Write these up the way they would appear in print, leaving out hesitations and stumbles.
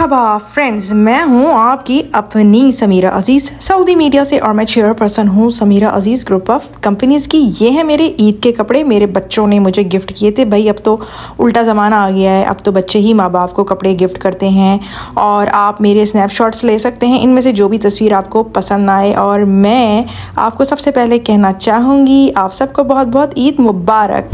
मरहबा friends, मैं हूं आपकी अपनी समीरा अजीज़ सऊदी मीडिया से और मैं चेयरपर्सन हूं Sameera Aziz group of companies की। ये है मेरे ईद के कपड़े, मेरे बच्चों ने मुझे गिफ्ट किए थे। भाई अब तो उल्टा ज़माना आ गया है, अब तो बच्चे ही माँ बाप को कपड़े गिफ्ट करते हैं और आप मेरे स्नैपशॉट्स ले सकते हैं, इनमें से जो भी तस्वीर आपको पसंद आए। और मैं आपको सबसे पहले कहना चाहूँगी आप सबको बहुत बहुत ईद मुबारक।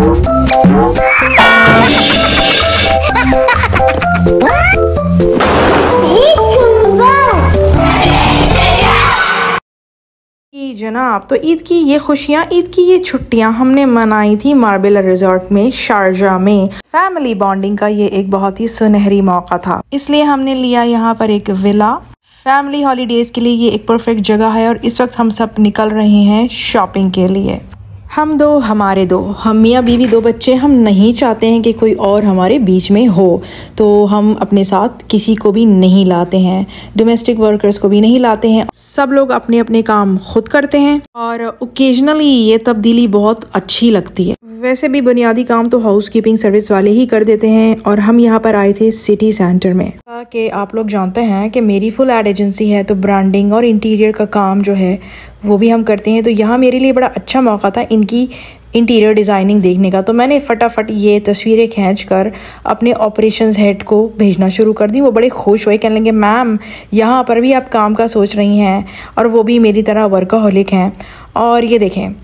जनाब, तो ईद की ये खुशियाँ, ईद की ये छुट्टियाँ हमने मनाई थी मार्बेला रिजॉर्ट में शारजा में। फैमिली बॉन्डिंग का ये एक बहुत ही सुनहरी मौका था, इसलिए हमने लिया यहाँ पर एक विला। फैमिली हॉलीडेज के लिए ये एक परफेक्ट जगह है और इस वक्त हम सब निकल रहे हैं शॉपिंग के लिए। हम दो, हमारे दो, हम मियाँ बीवी, दो बच्चे। हम नहीं चाहते हैं कि कोई और हमारे बीच में हो, तो हम अपने साथ किसी को भी नहीं लाते हैं, डोमेस्टिक वर्कर्स को भी नहीं लाते हैं। सब लोग अपने अपने काम खुद करते हैं और ओकेजनली ये तब्दीली बहुत अच्छी लगती है। वैसे भी बुनियादी काम तो हाउस कीपिंग सर्विस वाले ही कर देते हैं और हम यहाँ पर आए थे सिटी सेंटर में। कि आप लोग जानते हैं कि मेरी फुल एड एजेंसी है, तो ब्रांडिंग और इंटीरियर का काम जो है वो भी हम करते हैं। तो यहाँ मेरे लिए बड़ा अच्छा मौका था इनकी इंटीरियर डिज़ाइनिंग देखने का। तो मैंने फटाफट ये तस्वीरें खींचकर अपने ऑपरेशंस हेड को भेजना शुरू कर दी। वो बड़े खुश हुए, कहने लगे मैम यहाँ पर भी आप काम का सोच रही हैं और वो भी मेरी तरह वर्कहोलिक हैं। और ये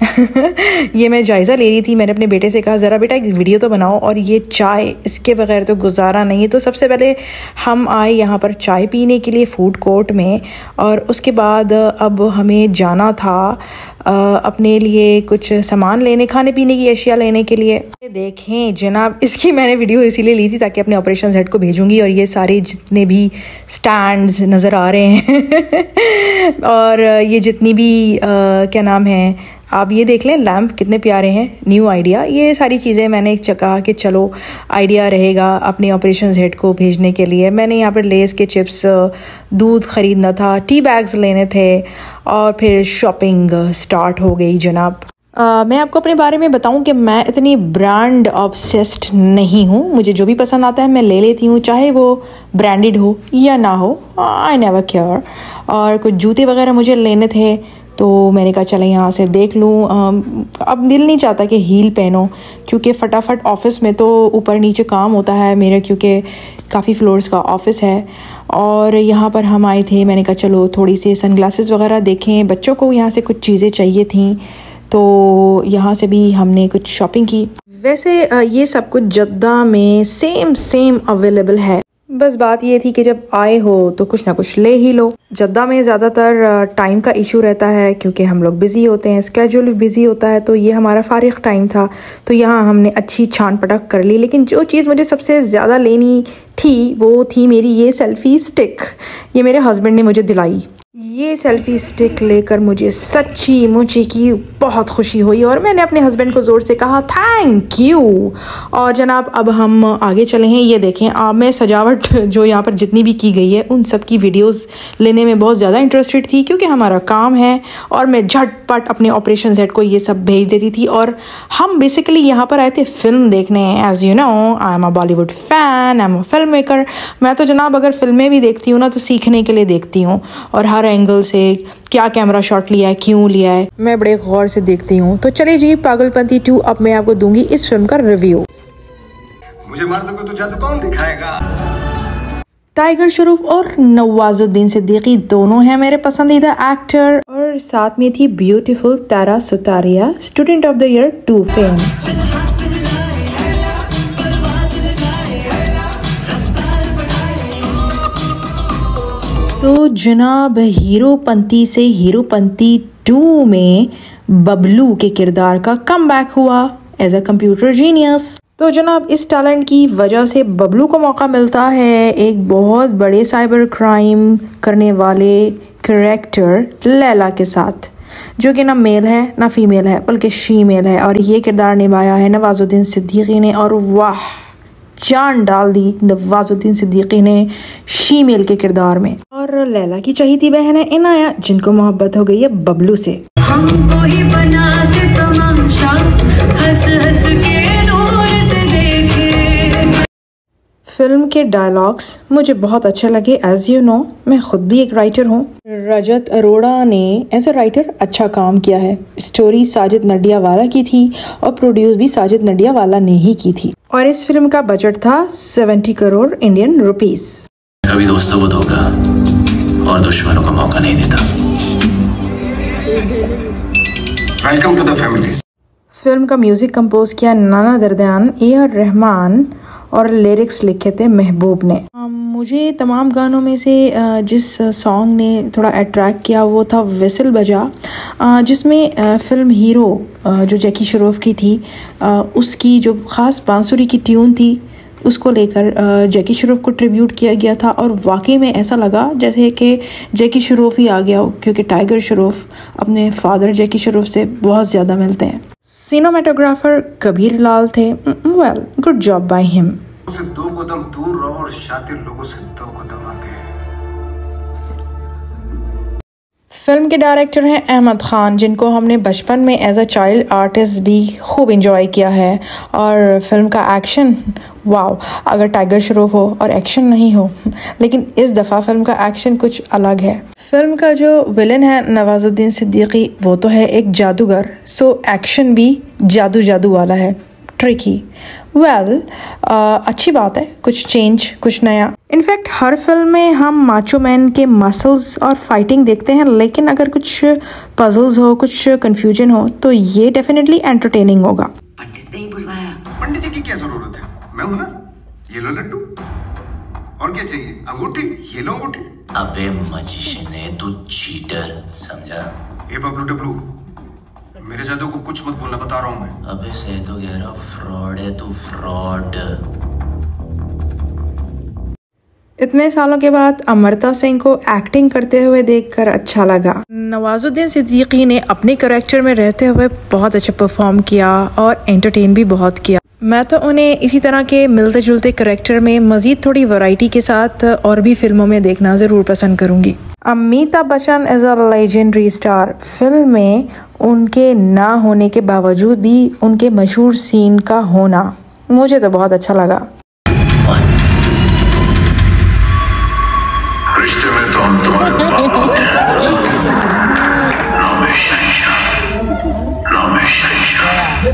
देखें ये मैं जायज़ा ले रही थी, मैंने अपने बेटे से कहा ज़रा बेटा एक वीडियो तो बनाओ, और ये चाय, इसके बगैर तो गुजारा नहीं है। तो सबसे पहले हम आए यहाँ पर चाय पीने के लिए फूड कोर्ट में, और उसके बाद अब हमें जाना था अपने लिए कुछ सामान लेने, खाने पीने की अशिया लेने के लिए। देखें जनाब, इसकी मैंने वीडियो इसीलिए ली थी ताकि अपने ऑपरेशन हेड को भेजूंगी। और ये सारे जितने भी स्टैंड्स नज़र आ रहे हैं और ये जितनी भी क्या नाम है, आप ये देख लें, लैम्प कितने प्यारे हैं, न्यू आइडिया। ये सारी चीज़ें मैंने कहा कि चलो आइडिया रहेगा अपने ऑपरेशंस हेड को भेजने के लिए। मैंने यहाँ पर लेस के चिप्स, दूध ख़रीदना था, टी बैग्स लेने थे और फिर शॉपिंग स्टार्ट हो गई जनाब। मैं आपको अपने बारे में बताऊं कि मैं इतनी ब्रांड ऑब्सेस्ड नहीं हूं। मुझे जो भी पसंद आता है मैं ले लेती हूं, चाहे वो ब्रांडेड हो या ना हो, आई नेवर केयर। और कुछ जूते वगैरह मुझे लेने थे तो मैंने कहा चले यहाँ से देख लूँ। अब दिल नहीं चाहता कि हील पहनो, क्योंकि फटाफट ऑफिस में तो ऊपर नीचे काम होता है मेरे, क्योंकि काफ़ी फ्लोर्स का ऑफिस है। और यहाँ पर हम आए थे, मैंने कहा चलो थोड़ी सी सनग्लासेस वगैरह देखें, बच्चों को यहाँ से कुछ चीज़ें चाहिए थी, तो यहाँ से भी हमने कुछ शॉपिंग की। वैसे ये सब कुछ जद्दा में सेम अवेलेबल है, बस बात ये थी कि जब आए हो तो कुछ ना कुछ ले ही लो। जद्दा में ज़्यादातर टाइम का इशू रहता है क्योंकि हम लोग बिज़ी होते हैं, स्केड्यूल भी बिज़ी होता है, तो ये हमारा फारिग टाइम था, तो यहाँ हमने अच्छी छान पटक कर ली। लेकिन जो चीज़ मुझे सबसे ज़्यादा लेनी थी वो थी मेरी ये सेल्फ़ी स्टिक। ये मेरे हस्बैंड ने मुझे दिलाई। ये सेल्फ़ी स्टिक लेकर मुझे सच्ची मुझे की बहुत खुशी हुई और मैंने अपने हस्बैंड को ज़ोर से कहा थैंक यू। और जनाब अब हम आगे चले हैं। ये देखें, मैं सजावट जो यहाँ पर जितनी भी की गई है उन सब की वीडियोस लेने में बहुत ज़्यादा इंटरेस्टेड थी, क्योंकि हमारा काम है और मैं झटपट अपने ऑपरेशन सेट को ये सब भेज देती थी। और हम बेसिकली यहाँ पर आए थे फिल्म देखने। As you know, I am a Bollywood fan, I am a film maker. मैं तो जनाब अगर फिल्में भी देखती हूँ ना तो सीखने के लिए देखती हूँ, और हर एंगल से क्या कैमरा शॉट लिया है, क्यों लिया है, मैं बड़े गौर से देखती हूँ। तो चले जी, पागलपंती 2 अब मैं आपको दूंगी इस फिल्म का रिव्यू। मुझे मार दोगे तो जादू कौन दिखाएगा? टाइगर श्रॉफ और नवाजुद्दीन सिद्दीकी दोनों हैं मेरे पसंदीदा एक्टर, और साथ में थी beautiful Tara Sutaria, student of the year 2 fame. तो जनाब हीरोपंती से हीरोपंती 2 में बबलू के किरदार का कमबैक हुआ एज अ कंप्यूटर जीनियस। तो जनाब इस टैलेंट की वजह से बबलू को मौका मिलता है एक बहुत बड़े साइबर क्राइम करने वाले कैरेक्टर लैला के साथ, जो कि ना मेल है ना फीमेल है बल्कि शीमेल है। और ये किरदार निभाया है नवाजुद्दीन सिद्दीकी ने, और वाह जान डाल दी नवाजुद्दीन सिद्दीकी ने शीमेल के किरदार में। और लैला की चहीती बहन है इनाया, जिनको मोहब्बत हो गई है बबलू से। हमको ही बना के तमाशा, हंस हंस के दूर से देखे। फिल्म के डायलॉग्स मुझे बहुत अच्छे लगे। एज यू नो, मैं खुद भी एक राइटर हूँ। रजत अरोड़ा ने एज अ राइटर अच्छा काम किया है। स्टोरी साजिद नडियावाला की थी और प्रोड्यूस भी साजिद नडियावाला ने ही की थी। और इस फिल्म का बजट था 70 करोड़ इंडियन रुपीस। कभी दोस्तों को धोखा और दुश्मनों को मौका नहीं देता। Welcome to the family. Film का म्यूजिक कंपोज किया नाना दरदयान, ए.आर. रहमान और लिरिक्स लिखे थे महबूब ने। मुझे तमाम गानों में से जिस सॉन्ग ने थोड़ा अट्रैक्ट किया वो था विसल बजा, जिसमें फिल्म हीरो जो जैकी श्रॉफ की थी उसकी जो ख़ास बांसुरी की ट्यून थी उसको लेकर जैकी श्रॉफ को ट्रिब्यूट किया गया था। और वाकई में ऐसा लगा जैसे कि जैकी श्रॉफ ही आ गया हो, क्योंकि टाइगर श्रॉफ अपने फादर जैकी श्रॉफ से बहुत ज़्यादा मिलते हैं। सिनेमाटोग्राफर कबीर लाल थे। Well, good job by him. से 2 कदम दूर रहो और शातिर लोगों से 2 कदम आगे। फिल्म के डायरेक्टर हैं अहमद खान, जिनको हमने बचपन में एज अ चाइल्ड आर्टिस्ट भी खूब इंजॉय किया है। और फिल्म का एक्शन, वाओ, अगर टाइगर श्रॉफ हो और एक्शन नहीं हो, लेकिन इस दफ़ा फिल्म का एक्शन कुछ अलग है। फिल्म का जो विलन है नवाजुद्दीन सिद्दीकी, वो तो है एक जादूगर, सो एक्शन भी जादू वाला है, ट्रिकी। वेल, अच्छी बात है, कुछ चेंज, कुछ नया। इनफैक्ट हर फिल्म में हम माचो मैन के मसल्स और फाइटिंग देखते हैं, लेकिन अगर कुछ पजल्स हो, कुछ कंफ्यूजन हो, तो ये डेफिनेटली एंटरटेनिंग होगा। पंडित नहीं बुलवाया। पंडित जी की क्या जरूरत है, मैं हूं ना। ये लो लड्डू, और क्या चाहिए? अंगूठी, ये लो अंगूठी। अबे मजिशियन है तू, चीटर, समझा? ए बबलू डबलू, मेरे जादू को कुछ मत बोलना, बता रहा हूं मैं। अबे सही तो कह रहा, फ्रॉड है तू, फ्रॉड। इतने सालों के बाद अमृता सिंह को एक्टिंग करते हुए देखकर अच्छा लगा। नवाजुद्दीन सिद्दीकी ने अपने कैरेक्टर में रहते हुए बहुत अच्छा परफॉर्म किया और एंटरटेन भी बहुत किया। मैं तो उन्हें इसी तरह के मिलते जुलते कैरेक्टर में मज़ीद थोड़ी वैरायटी के साथ और भी फिल्मों में देखना ज़रूर पसंद करूँगी। Amitabh Bachchan as a legendary star. Film में उनके ना होने के बावजूद भी उनके मशहूर सीन का होना मुझे तो बहुत अच्छा लगा। रिश्ते में तो हम तुम्हारे बाप हो गए। रमेश शहंशाह।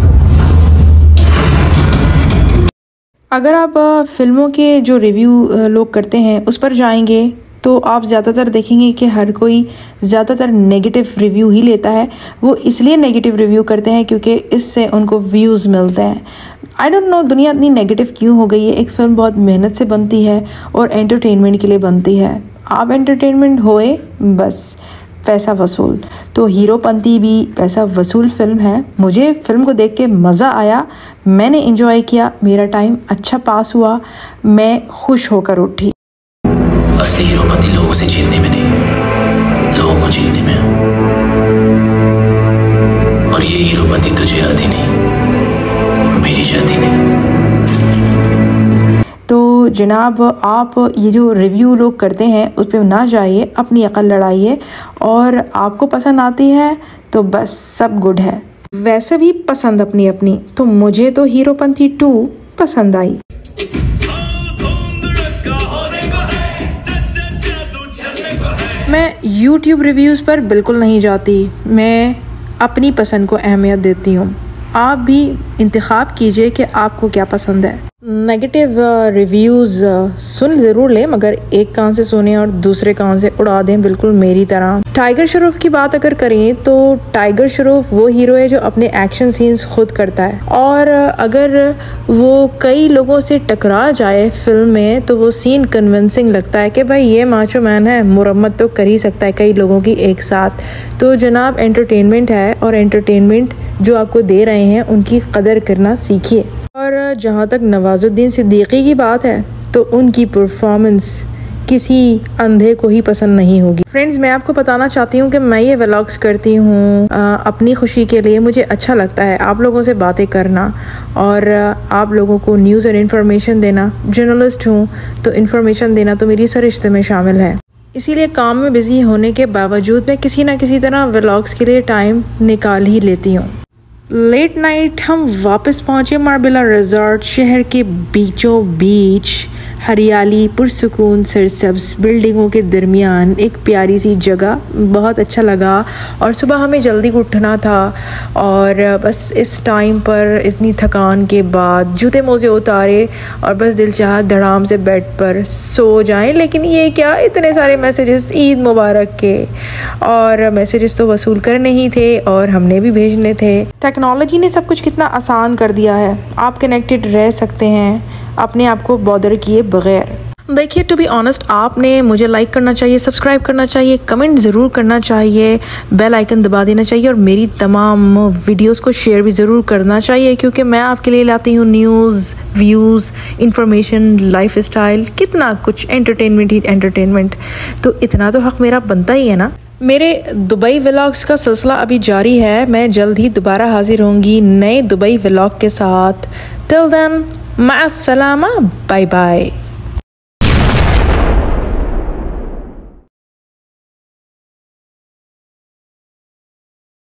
अगर आप फिल्मों के जो रिव्यू लोग करते हैं उस पर जाएंगे तो आप ज़्यादातर देखेंगे कि हर कोई ज़्यादातर नेगेटिव रिव्यू ही लेता है। वो इसलिए नेगेटिव रिव्यू करते हैं क्योंकि इससे उनको व्यूज़ मिलते हैं। आई डोंट नो दुनिया इतनी नेगेटिव क्यों हो गई है। एक फ़िल्म बहुत मेहनत से बनती है और एंटरटेनमेंट के लिए बनती है। आप एंटरटेनमेंट होए बस, पैसा वसूल। तो हीरोपंती भी पैसा वसूल फिल्म है। मुझे फिल्म को देख के मज़ा आया, मैंने एंजॉय किया, मेरा टाइम अच्छा पास हुआ, मैं खुश होकर उठी। असली हीरोपंती लोगों से जीतने में नहीं, लोगों को जीतने में। और ये हीरोपंती तुझे आती नहीं, मेरी जाती नहीं। तो जनाब, आप ये जो रिव्यू लोग करते हैं उस पर ना जाइए, अपनी अकल लड़ाइए, और आपको पसंद आती है तो बस सब गुड है। वैसे भी पसंद अपनी अपनी, तो मुझे तो हीरोपंती 2 पसंद आई। मैं YouTube रिव्यूज़ पर बिल्कुल नहीं जाती, मैं अपनी पसंद को अहमियत देती हूँ। आप भी इंतखाब कीजिए कि आपको क्या पसंद है। नेगेटिव रिव्यूज़ सुन ज़रूर लें, मगर एक कान से सुने और दूसरे कान से उड़ा दें, बिल्कुल मेरी तरह। टाइगर श्रॉफ की बात अगर करें तो टाइगर श्रॉफ वो हीरो है जो अपने एक्शन सीन्स खुद करता है, और अगर वो कई लोगों से टकरा जाए फिल्म में तो वो सीन कन्विंसिंग लगता है कि भाई ये माचो मैन है, मुरम्मत तो कर ही सकता है कई लोगों की एक साथ। तो जनाब, एंटरटेनमेंट है, और एंटरटेनमेंट जो आपको दे रहे हैं उनकी कदर करना सीखिए। और जहाँ तक नवाजुद्दीन सिद्दीकी की बात है तो उनकी परफॉर्मेंस किसी अंधे को ही पसंद नहीं होगी। फ्रेंड्स, मैं आपको बताना चाहती हूँ कि मैं ये व्लॉग्स करती हूँ अपनी खुशी के लिए। मुझे अच्छा लगता है आप लोगों से बातें करना और आप लोगों को न्यूज़ और इन्फॉर्मेशन देना। जर्नलिस्ट हूँ तो इन्फॉर्मेशन देना तो मेरी सरिश्ते में शामिल है। इसीलिए काम में बिजी होने के बावजूद मैं किसी ना किसी तरह व्लॉग्स के लिए टाइम निकाल ही लेती हूँ। लेट नाइट हम वापस पहुंचे मार्बेला रिजॉर्ट। शहर के बीचों बीच हरियाली, पुरसुकून सरसब्ज बिल्डिंगों के दरमियान एक प्यारी सी जगह, बहुत अच्छा लगा। और सुबह हमें जल्दी उठना था और बस इस टाइम पर इतनी थकान के बाद जूते मोजे उतारे और बस दिल चाहा धड़ाम से बेड पर सो जाएं। लेकिन ये क्या, इतने सारे मैसेजेस ईद मुबारक के, और मैसेजेस तो वसूल करने ही थे और हमने भी भेजने थे। टेक्नोलॉजी ने सब कुछ कितना आसान कर दिया है। आप कनेक्टेड रह सकते हैं अपने आप को बॉदर किए बगैर। देखिए, टू बी ऑनेस्ट, आपने मुझे लाइक करना चाहिए, सब्सक्राइब करना चाहिए, कमेंट ज़रूर करना चाहिए, बेल आइकन दबा देना चाहिए और मेरी तमाम वीडियोस को शेयर भी ज़रूर करना चाहिए, क्योंकि मैं आपके लिए लाती हूँ news, views, information, life style, कितना कुछ, एंटरटेनमेंट ही एंटरटेनमेंट। तो इतना तो हक़ मेरा बनता ही है ना। मेरे दुबई व्लॉग्स का सिलसिला अभी जारी है। मैं जल्द ही दोबारा हाजिर होंगी नए दुबई व्लॉग के साथ। टिल देन, माअस्सलामा, बाय बाय।